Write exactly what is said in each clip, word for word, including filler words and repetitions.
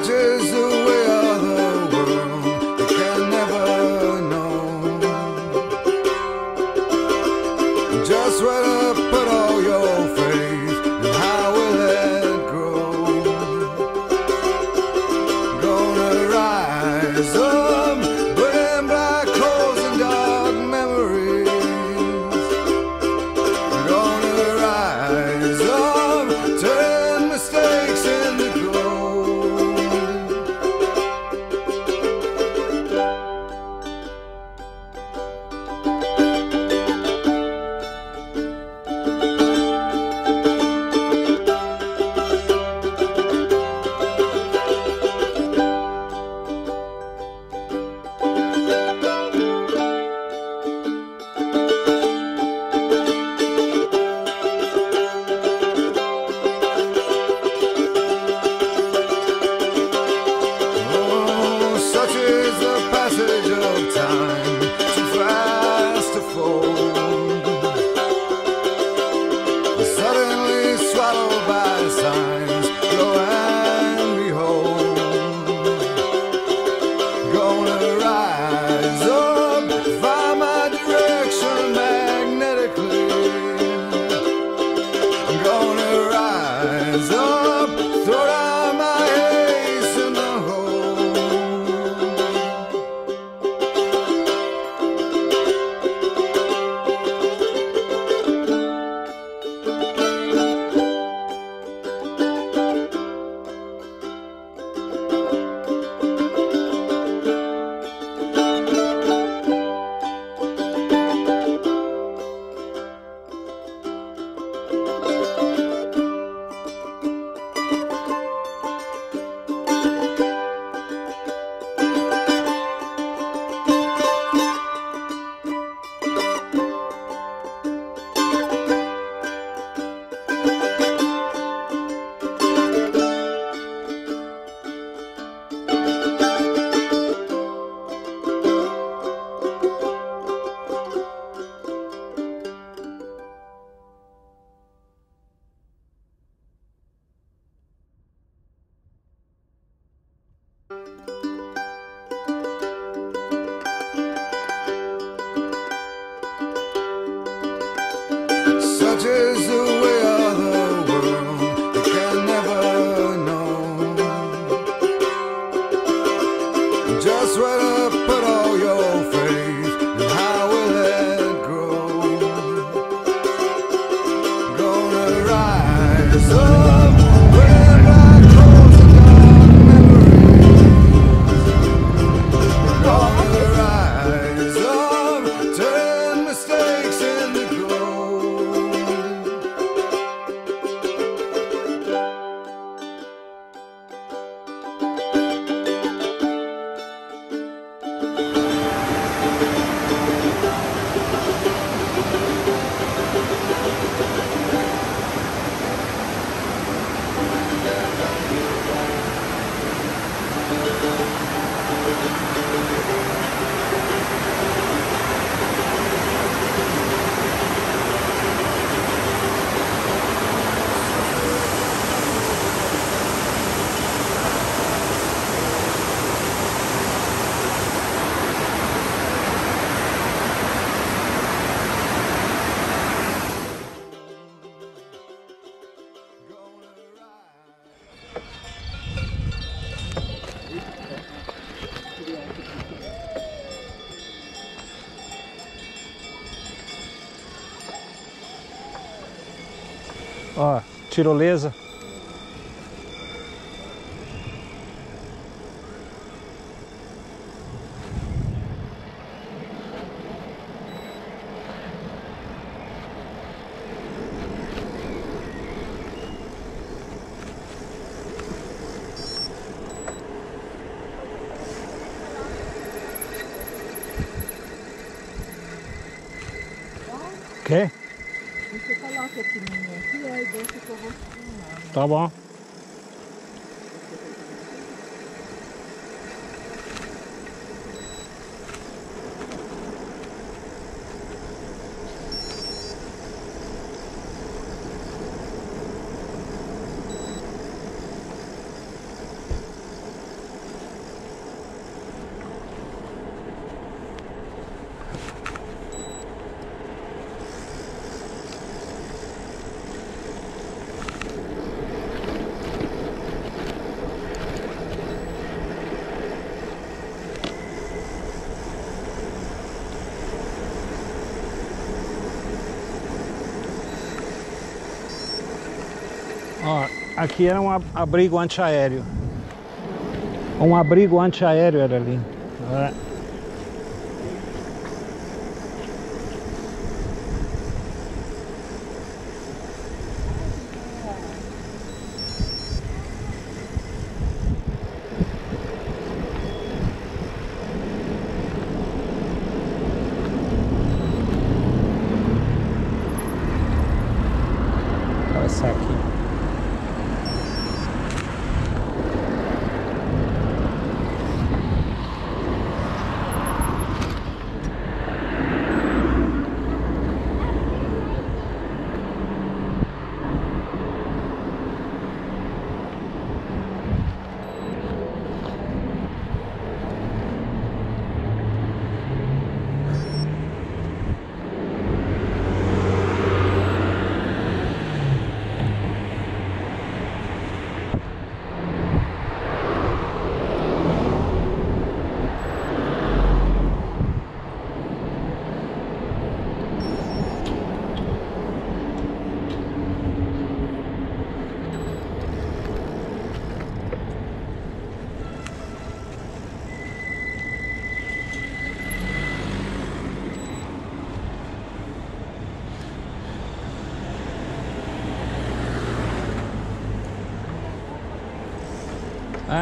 Such is the way of the world, you can never know just where to put all your faith and how will it grow. Gonna rise up, burning black holes and dark memories. Gonna rise up, turn mistakes into gold. Such is the passage of time, too fast to fold, suddenly swallowed by signs, lo and behold. Gonna rise up, find my direction magnetically. Gonna rise up, throw down my ace in the hole. Such is the way of the world, you can never know just where to put all your faith and how will it grow. Gonna rise up, burning black holes and dark memories. Gonna rise up, turn mistakes into gold. Ó, tirolesa. Ok? Você coloca esse menino aqui, aí deixa que eu vou filmar. Tá bom. Ó, aqui era um abrigo antiaéreo. Um abrigo antiaéreo era ali. É. Essa aqui. Ah.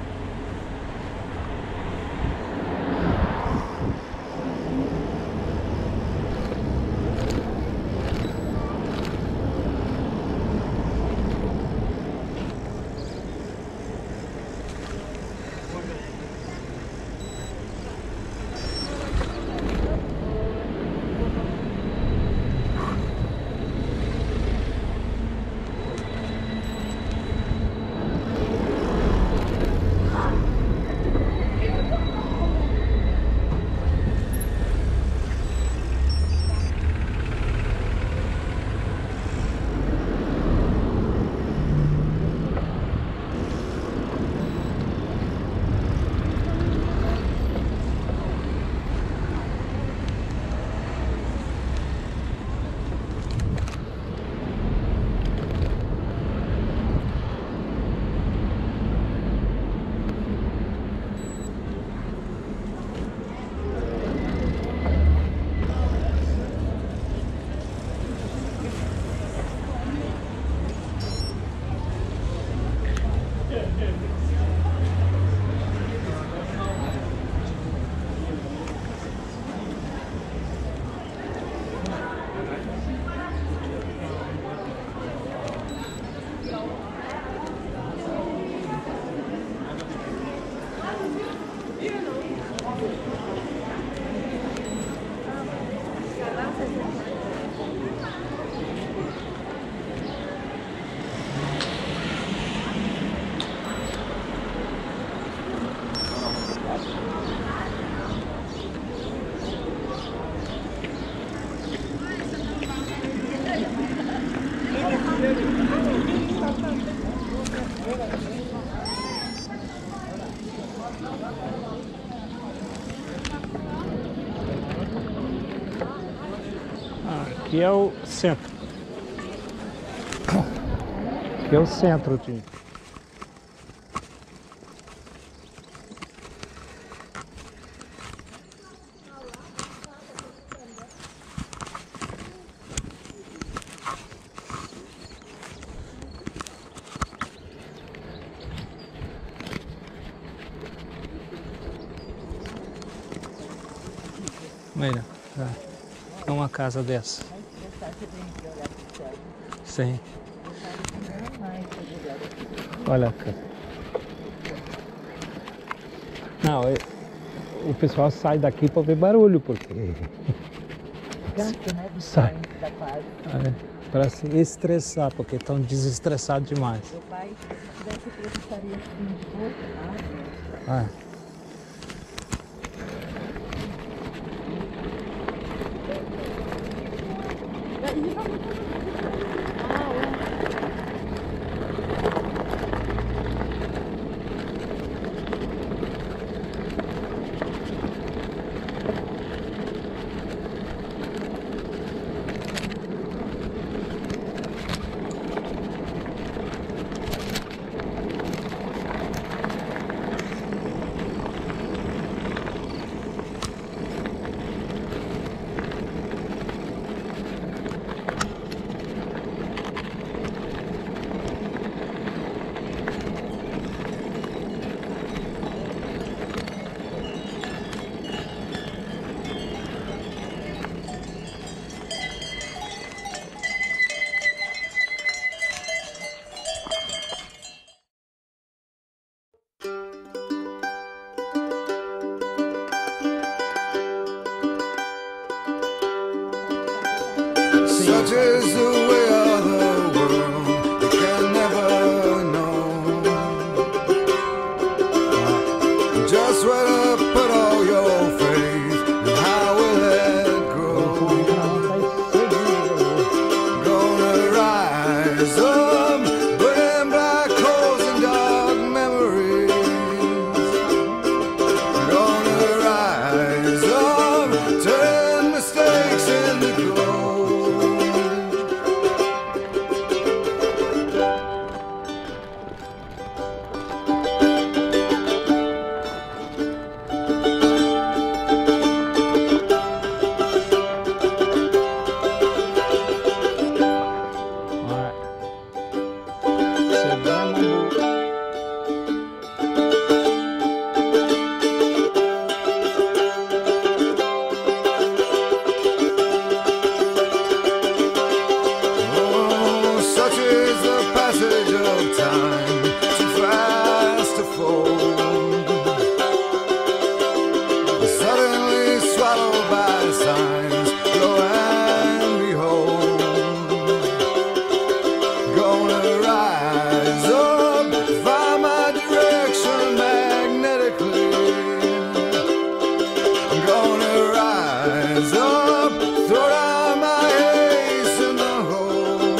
Aqui é o centro. Aqui é o centro, tio. Olha, é uma casa dessa. Sim. Olha, cara. Não, eu, o pessoal sai daqui para ver barulho, porque Tanto, né, de sai da paz. é, para se estressar, porque estão desestressados demais. Meu pai, se tivesse preso, estaria assim de boa. Ah. Sim. Such is the way of the world, you can never know just where to put all your faith and how will it grow. Gonna rise up, burning black holes and dark memories. Gonna rise up, turn mistakes into gold. Alright. Seguimos. Oh, such is the passage of time, too fast to fold. Suddenly swallowed by signs, lo and behold. Gonna rise up, find my direction magnetically. Gonna rise up, throw down my ace in the hole.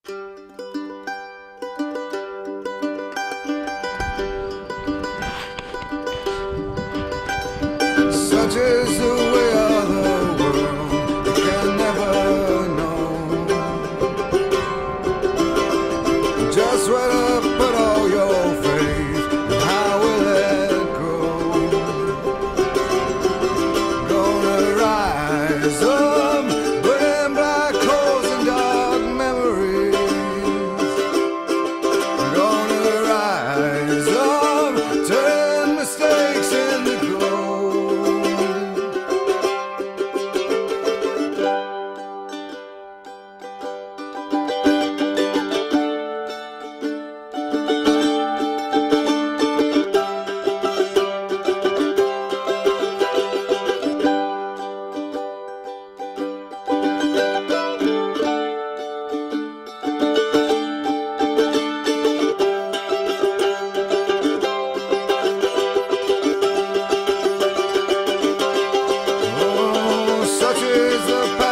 Such is the way of the world, you can never know just where to put all your faith and how will it grow. Gonna rise up, burning black holes and dark memories. Gonna rise up, turn mistakes into gold. Oh, such is the